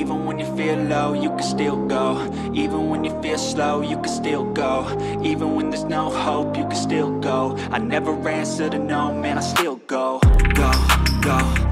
Even when you feel low, you can still go. Even when you feel slow, you can still go. Even when there's no hope, you can still go. I never answer to no, man, I still go. Go, go.